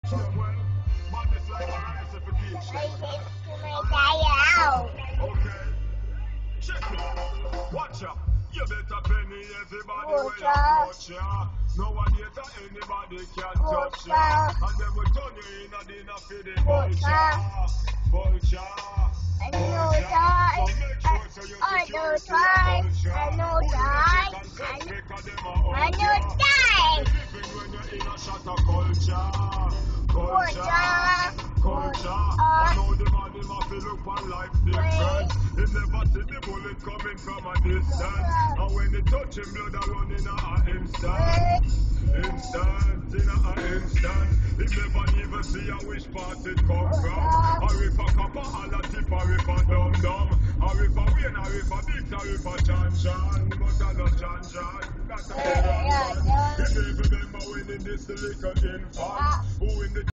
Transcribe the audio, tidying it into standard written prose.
Well, madness like a rice if it teach I them. hate to make out. Okay, check me. Watch out. You better penny everybody Watch when you out. approach ya. Nowadays anybody can Watch touch ya. out. And then we turn you in a dinner for the Watch vulture. Vulture. I know that. So make sure so you I secure know to your that. culture. I know Who you that. check and sense because them a I out know ya. that. Living when you're in a shot of culture. Culture. Culture. I know the man him have to look on life different. He never see the bullet coming from a distance. And when he touch him, blood a run in a instant. Instant, in a instant. He never even see a which part it come from. Or if a copper, a tip, or if a dum-dum. Or if a Wayne, or if a Biggs, or if a Chan-Chan. But I not Chan-Chan. That's a big one. He never remember when in this little infant. Who in